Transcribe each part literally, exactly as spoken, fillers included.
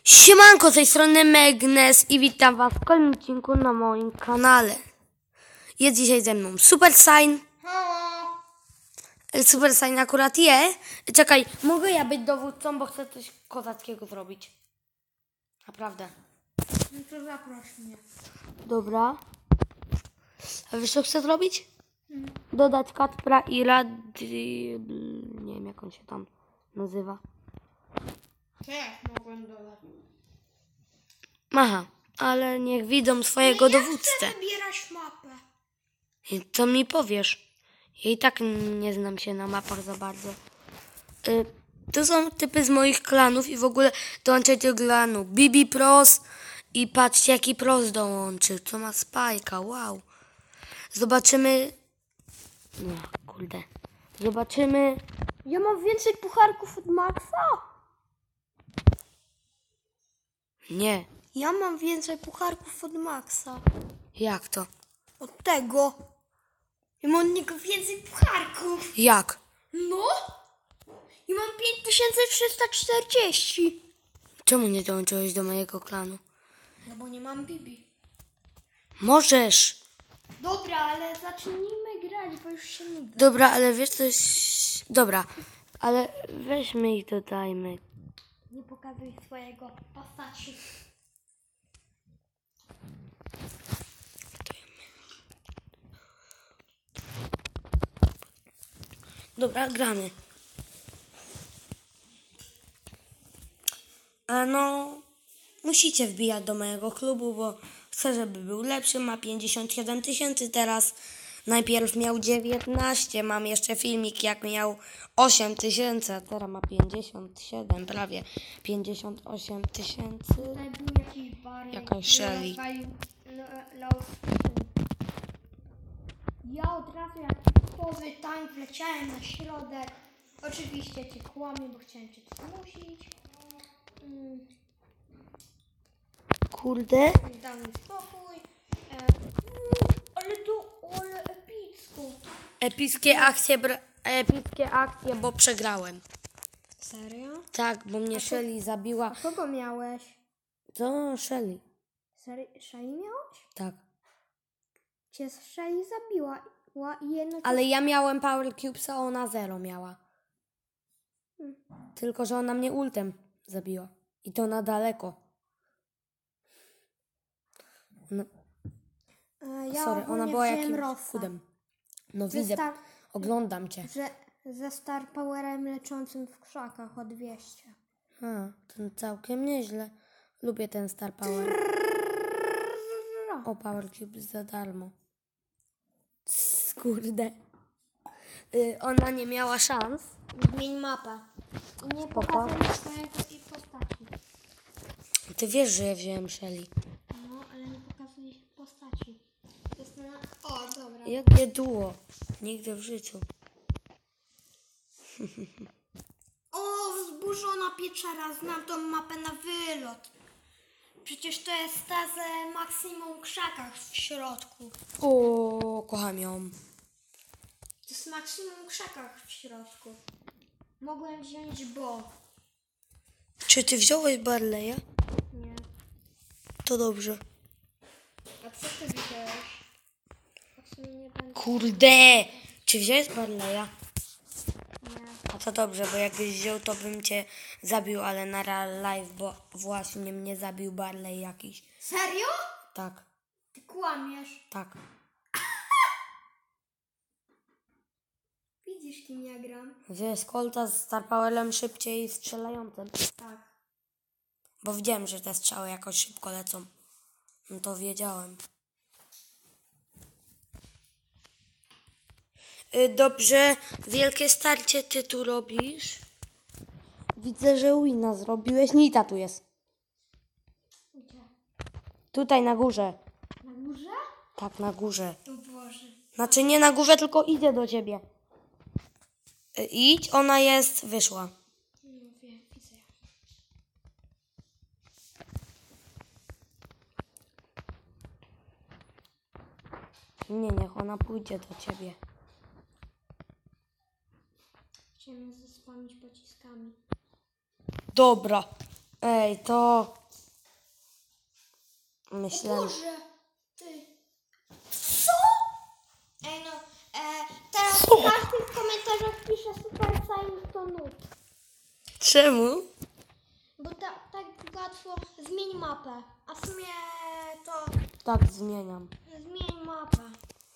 Siemanko, z tej strony Megnes i witam was w kolejnym odcinku na moim kanale. Jest dzisiaj ze mną Super Sign. Halo. Super Sign akurat je. Czekaj, mogę ja być dowódcą, bo chcę coś kozackiego zrobić. Naprawdę. No to zaproś mnie. Dobra. A wiesz co chcę zrobić? Hmm. Dodać Kacpra i Radi... Nie wiem jak on się tam nazywa. Też mogłem dodać. Aha, ale niech widzą swojego No ja dowódcę. chcę wybierać mapę. I co mi powiesz? Ja i tak nie znam się na mapach za bardzo. Y, to są typy z moich klanów i w ogóle dołączajcie do klanu Bibi Pros i patrzcie jaki Pros dołączył. Co ma Spajka, wow. Zobaczymy... Nie, kurde. Zobaczymy... Ja mam więcej pucharków od Maxa? Nie. Ja mam więcej pucharków od Maxa. Jak to? Od tego. Ja mam od niego więcej pucharków. Jak? No. I mam pięć tysięcy trzysta czterdzieści. Czemu nie dołączyłeś do mojego klanu? No bo nie mam Bibi. Możesz. Dobra, ale zacznijmy grać, bo już się nie da. Dobra, ale wiesz coś... Dobra, ale weźmy i dodajmy. Nie pokazuj swojego postaci. Dobra, gramy. A no, musicie wbijać do mojego klubu, bo chcę, żeby był lepszy. Ma pięćdziesiąt siedem tysięcy teraz. Najpierw miał dziewiętnaście. Mam jeszcze filmik, jak miał osiem tysięcy, a teraz ma pięćdziesiąt siedem, prawie pięćdziesiąt osiem tysięcy. Tutaj był jakiś bar. Jakaś Shelly. Ja od razu jak powy tank wleciałem na środek. Oczywiście cię kłamię, bo chciałem cię zmusić. Mm, Kurde. dał mi spokój. E, ale to, ale epicko. Epickie akcje, bra- epickie akcje, bo przegrałem. Serio? Tak, bo mnie Shelly zabiła. A kogo miałeś? To Shelly. Serio? Shelly miałeś? Tak. Cię Shelly zabiła. Ła- I jedno Ale ja miałem Power Cubes, a ona zero miała. Hmm. Tylko, że ona mnie ultem zabiła. I to na daleko. Ona, E, ja sorry, ona ogólnie była wziąłem jakimś Rossa. chudem. No Ze widzę, star- oglądam cię. Że, ze Star Powerem leczącym w krzakach o dwieście. A, to całkiem nieźle. Lubię ten Star Power. O, Power Cubes za darmo. Kurde. Y, ona nie miała szans. Zmień mapę. I nie Spoko. pokazuj swojego i postaci. Ty wiesz, że ja wziąłem Shelly. No, ale nie pokazuj postaci. To jest na... O, dobra. Jakie duo? Nigdy w życiu. O, wzburzona pieczara. Znam tą mapę na wylot. Przecież to jest ta z maksimum krzakach w środku. O, kocham ją. To jest maksimum krzakach w środku. Mogłem wziąć bo. Czy ty wziąłeś Barley'a? Nie. To dobrze. A co ty wziąłeś? W sumie nie będę. Kurde! Czy wziąłeś Barley'a? Nie. A to dobrze, bo jakbyś wziął, to bym cię zabił, ale na real life, bo właśnie mnie zabił Barley jakiś. Serio? Tak, Ty kłamiesz. tak. Widzisz, kim ja gram? Wiesz, Colta z Star Powerem szybciej strzelającym. Tak. Bo wiedziałem, że te strzały jakoś szybko lecą. No to wiedziałem. Y, Dobrze, wielkie starcie ty tu robisz. Widzę, że wina zrobiłeś. Nita tu jest. Gdzie? Tutaj na górze. Na górze? Tak, na górze. O Boże. Znaczy nie na górze, tylko idzie do ciebie. Y, Idź, ona jest, wyszła. No wiem, widzę. Nie, niech ona pójdzie do ciebie. Chciałem ją zespamić pociskami. Dobra. Ej, to... Myślałem... Boże, ty. Co? Ej no, e, teraz Co? każdy w komentarzach pisze Super Saiyan to nut. Czemu? Bo ta, tak łatwo zmień mapę. A w sumie to Tak, zmieniam. zmień mapę.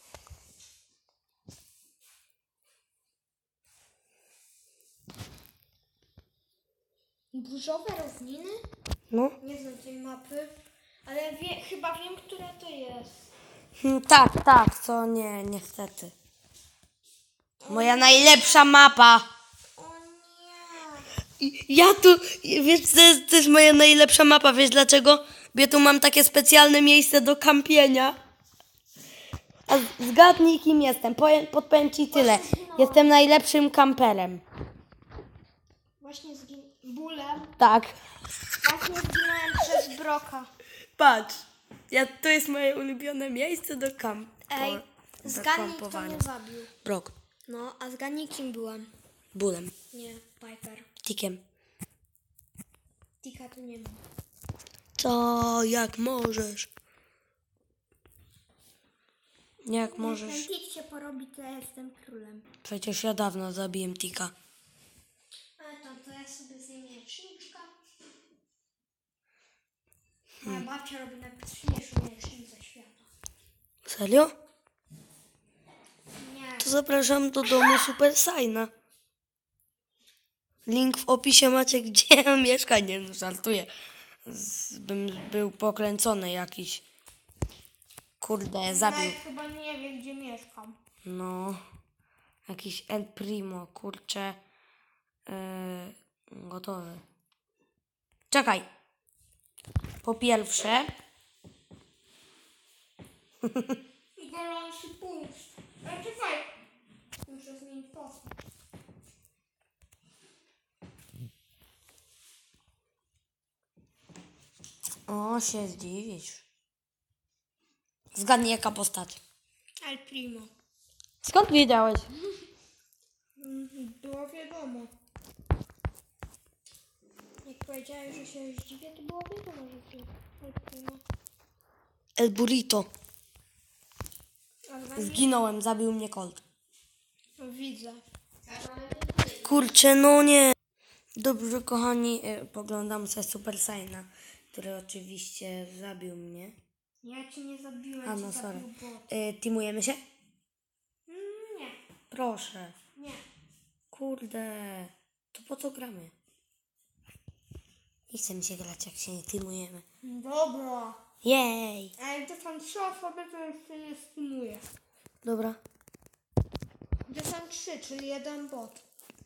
Burzowe równiny? No. Nie znam tej mapy, ale wie, chyba wiem, która to jest. Hmm, tak, tak, co nie, niestety. Moja najlepsza mapa. O nie. I Ja tu, wiesz, to jest, to jest moja najlepsza mapa, wiesz dlaczego? Bo ja tu mam takie specjalne miejsce do kampienia. A z- zgadnij kim jestem, powiem, podpowiem ci tyle. Jestem najlepszym kamperem. Właśnie zgin... Bólem. Tak. Właśnie zginąłem przez Broka. Patrz, ja, to jest moje ulubione miejsce do kamp. Ej, do zgadnij, kto kampowania. mnie zabił. Brok, No, a zgadnij, kim byłam. bólem, Nie, Piper. tikiem. Tika tu nie ma. Co, jak możesz? Jak Ten możesz? tik się porobi, to ja jestem królem. Przecież ja dawno zabiłem tika. Ale tam to ja sobie zjemy jajeczniczka. Moja babcia robi najpyszniejszą jajecznicę świata. Serio? Nie. To zapraszam do domu Super Saiyana. Link w opisie macie, gdzie mieszka. Nie, no, żartuję. Z, bym był pokręcony jakiś. Kurde, zabił. Nawet chyba nie wie, gdzie mieszkam. No. Jakiś El Primo, kurczę. Yy, gotowy. Czekaj. Po pierwsze. Gorący puls. Ale czekaj. Muszę zmienić postać. O, się zdziwisz. Zgadnij jaka postać. El Primo. Skąd wiedziałeś? Było wiadomo. Jak powiedziałeś, że się zdziwię, to było wiadomo, że to El Primo. El Burrito. A z wami? Zginąłem, zabił mnie Colt. No, widzę. Kurczę, no nie. Dobrze, kochani, y, poglądam sobie Super Saiyana, który oczywiście zabił mnie. Ja cię nie zabiłem, A cię no, sorry. zabił bot. Y, teamujemy się? Mm, nie, Proszę. nie. Kurde. To po co gramy? Nie chce mi się grać, jak się nie teamujemy. Dobra. Jej. A jak to są trzy osoby, to jeszcze nie streamuję. Dobra. To są trzy, czyli jeden bot.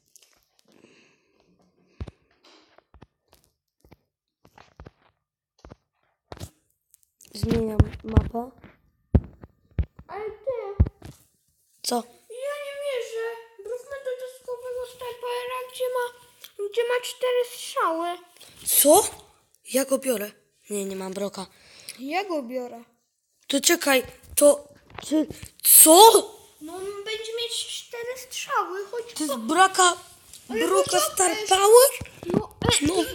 Zmieniam mapę. Ale ty, Co? ja nie wierzę. Wróćmy do dyskowego snajpera, gdzie ma, gdzie ma cztery strzały. Co? Ja go biorę. Nie, nie mam broka. Ja go biorę. To czekaj, to... Czy... Co? No on będzie mieć cztery strzały, choć To jest broka... Ale Broka poczekaj. Star Power? no, e, No.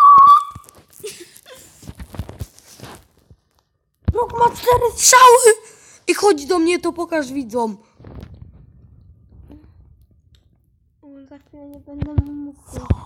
Brok ma cztery strzały! I chodź do mnie, to pokaż widzom. O, za chwilę nie będę mógł.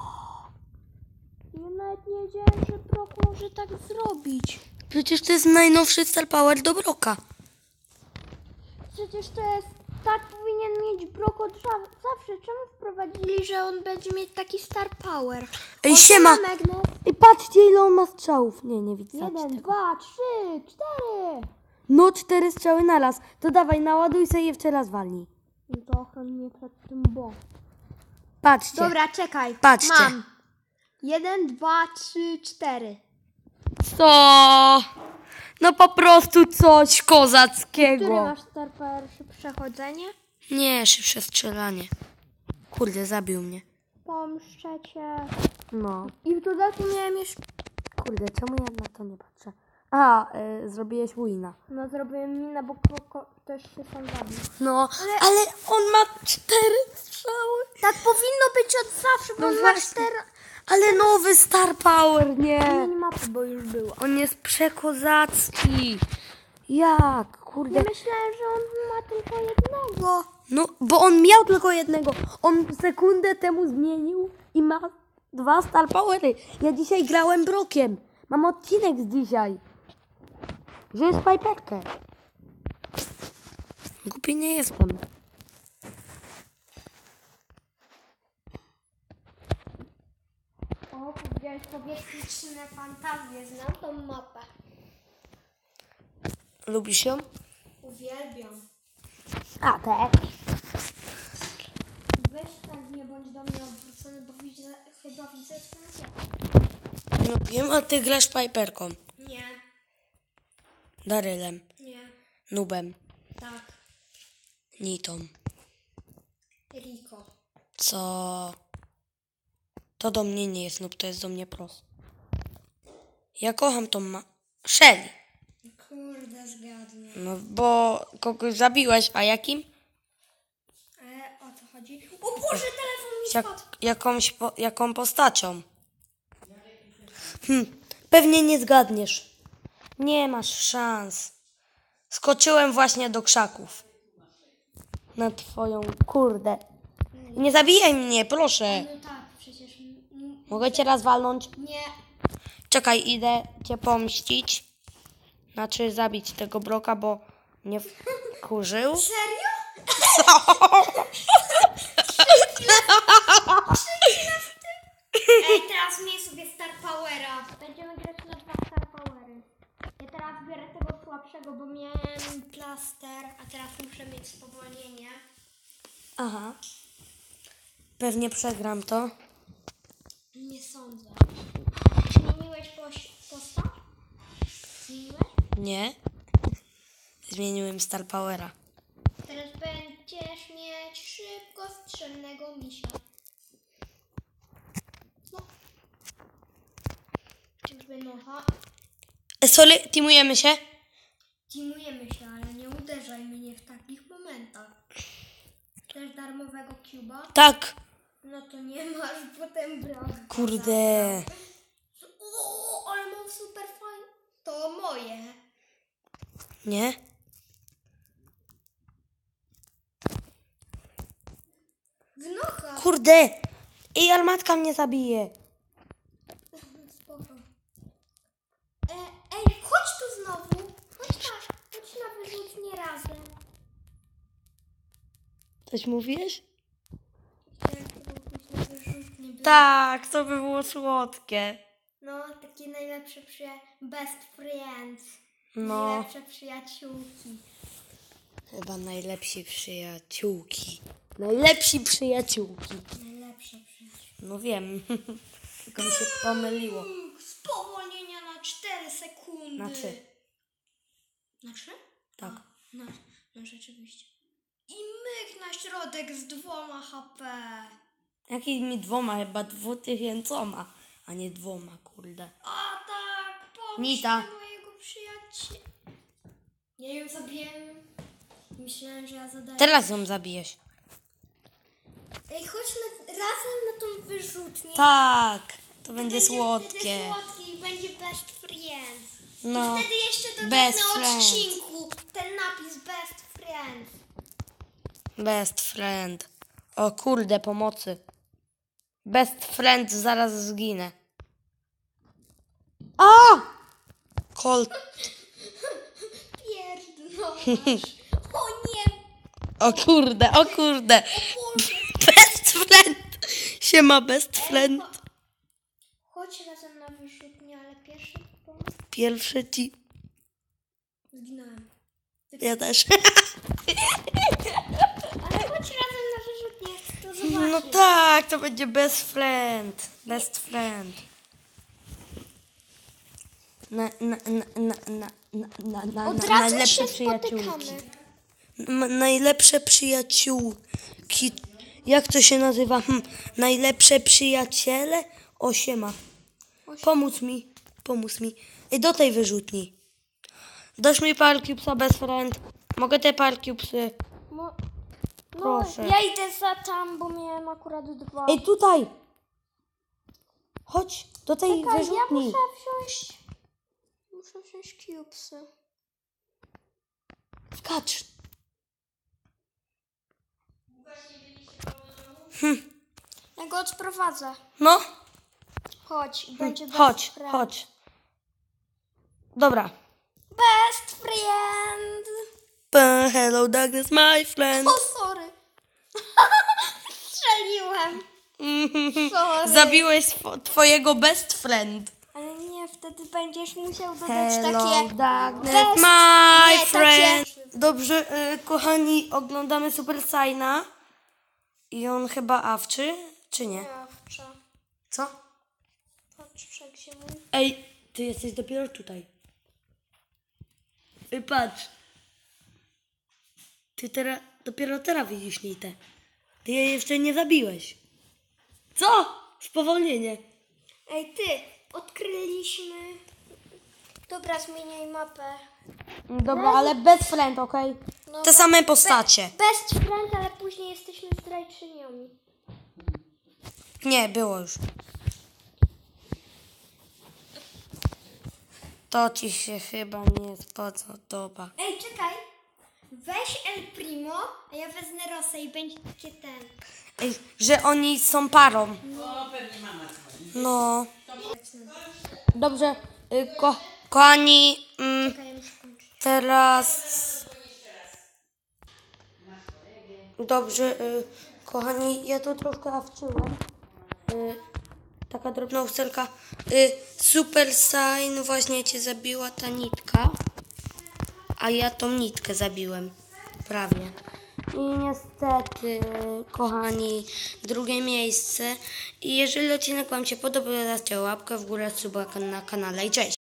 Ja nawet nie wiedziałem, że Brok może tak zrobić. Przecież to jest najnowszy Star Power do Broka. Przecież to jest, tak powinien mieć Brok od za- zawsze. Czemu wprowadzili, że on będzie mieć taki Star Power? Ej, O, siema! siema, Magnes. I patrzcie, ile on ma strzałów. Nie, nie widzę Jeden, tego. dwa, trzy, cztery. No, cztery strzały na raz. To dawaj, naładuj sobie jeszcze raz walnij. No to ochroń mnie przed tym, bo... Patrzcie. Dobra, czekaj. Patrzcie. Mam. Jeden, dwa, trzy, cztery. Co? No po prostu coś Który kozackiego. masz Star Power? Szybsze chodzenie? Nie, szybsze strzelanie. Kurde, zabił mnie. Pomszczę cię. No. I w dodatku miałem jeszcze... Kurde, czemu ja na to nie patrzę? A, y, zrobiłeś wina. No zrobiłem minę, bo ktoś się sam zabił. No, ale... ale on ma cztery strzały. Tak powinno być od zawsze, bo No on ma właśnie. cztery... Ale nowy Star Power, nie. mapy, bo już była. On jest przekozacki. Jak? Kurde. Ja myślałem, że on ma tylko jednego. No, bo on miał tylko jednego. On sekundę temu zmienił i ma dwa Star Powery. Ja dzisiaj grałem Brokiem. Mam odcinek z dzisiaj. Że jest Piperkę. Głupi nie jestem. O, powiedziałeś powietrzne fantazje. Znam tą mapę. Lubisz ją? Uwielbiam. A, tak. Weź tak, nie bądź do mnie odwrócony, bo widzę, chyba widzę twoją ciało. No wiem, a ty grasz Piperką. Nie, Darylem. nie, Nubem. tak. Nitą. Riko. Co? To do mnie nie jest nub, to jest do mnie pros. Ja kocham tą ma... Shelly. Kurde, zgadnę. No bo kogoś zabiłeś, a jakim? E, o co chodzi? O Boże, telefon mi Jak, spadł. jakąś po, jaką postacią? Hm, pewnie nie zgadniesz. Nie masz szans. Skoczyłem właśnie do krzaków. Na twoją kurde. Nie zabijaj mnie, proszę. No tak, przecież... m- Mogę cię raz walnąć? Nie. Czekaj, idę cię pomścić. Znaczy zabić tego Broka, bo mnie wkurzył. Serio? Ej, teraz miej sobie Star Powera. Będziemy grać na dwa Star Powery. Ja teraz biorę tego słabszego, bo miałem plaster, a teraz muszę mieć spowolnienie. Aha. Pewnie przegram to. Nie sądzę. Zmieniłeś poś- postać? Zmieniłeś? Nie. Zmieniłem Star Powera. Teraz będziesz mieć szybko strzelnego misia. No. Czyżby nocha? E, sorry, teamujemy się? Teamujemy się, ale nie uderzaj mnie w takich momentach. Chcesz darmowego cuba? Tak. No to nie masz, potem brak. Kurde. O, ale mam super fajne. To moje. Nie? W nocha. Kurde. Ej, armatka mnie zabije. Spoko. E, ej, chodź tu znowu. Chodź tak. Chodź na wyrzutnie razem. Coś mówisz? Chciałem chyba pójść na wyrzutnie. by- Tak, to by było słodkie. No, takie najlepsze przyja... Best friends. No. Najlepsze przyjaciółki. Chyba najlepsi przyjaciółki. Najlepsi przyjaciółki. Najlepsze przyjaciółki. No wiem. Tylko mi się pomyliło. Spowolnienia na cztery sekundy. Na trzy. Na trzy? Tak. A, na, no rzeczywiście. I myk na środek z dwoma H P. Jakimi dwoma? Chyba dwutysięcoma, a nie dwoma, kurde. A tak, pomóż Nita. mojego przyjaciela. Ja ją zabiłem. Myślałem, że ja zadaję. Teraz ją zabijesz. Ej, chodźmy razem na tą wyrzutnię. Tak, to będzie Będzie słodkie. słodkie i będzie best friends. No, I wtedy jeszcze dodaj best na friends. odcinku ten napis best friends. Best friend. O kurde, pomocy. Best friend, zaraz zginę. A! Colt. Pierdolasz. O nie, O kurde, o kurde. Boże. Best friend. Siema, best friend. Cho- Chodź razem na wyrzutnię, ale pierwszy pomysł. Pierwszy ci. Zginąłem. Ja też. Ale chodź razem na wyrzutnię, chcę to zobaczyć. No tak, to będzie best friend. Best friend. Na, na, na, na, na, na, na, na, Od na, razu najlepsze się przyjaciółki. spotykamy. M- najlepsze przyjaciółki. Jak to się nazywa? Hm. Najlepsze przyjaciele? Osiema. Pomóc mi. Pomóc mi. Ej, do tej wyrzutni. Dasz mi par cubesa, best friend? Mogę te par cubesy? Mo- no, Proszę. ja idę za tam, bo miałem akurat dwa. Ej, tutaj! Chodź do tej Czekaj, ja wyrzutni. muszę wziąć... Muszę wziąć cubesy. Skacz. Ja go odprowadzę. No, Chodź, i będzie best chodź, friend. chodź. Dobra. Best friend! Uh, hello, Douglas, my friend. O, sorry. Strzeliłem. Sorry. Zabiłeś swo- twojego best friend. Ale nie, wtedy będziesz musiał dodać Hello, takie... Douglas, Best- my nie, friend. takie- Dobrze, y, kochani, oglądamy Super Saiyana. I on chyba awczy, czy nie? Jawcza. Co? Patrz, jak się mówi. Ej, ty jesteś dopiero tutaj. Ej, patrz. Ty teraz, dopiero teraz widzisz Nitę. Ty jej jeszcze nie zabiłeś. Co? Spowolnienie. Ej, ty, odkryliśmy... Dobra, zmieniaj mapę. Dobra, ale best friend, okej? No Te bo- same postacie. Best friend, ale później jesteśmy zdrajczyniami. Nie, było już. To ci się chyba nie spodoba. Ej, czekaj. Weź El Primo, a ja wezmę Rosę i będzie ten. Ej, że oni są parą. No. Dobrze, y, ko kochani, mm, Czekaj, ja muszę kończyć. teraz... Dobrze, y, kochani, ja to troszkę awczyłem. Y, taka drobna usterka. Y, Super Saiyan właśnie cię zabiła ta nitka. A ja tą nitkę zabiłem. Prawie. I niestety, kochani, drugie miejsce. I jeżeli odcinek wam się podobał, dajcie łapkę w górę, suba na kanale i cześć!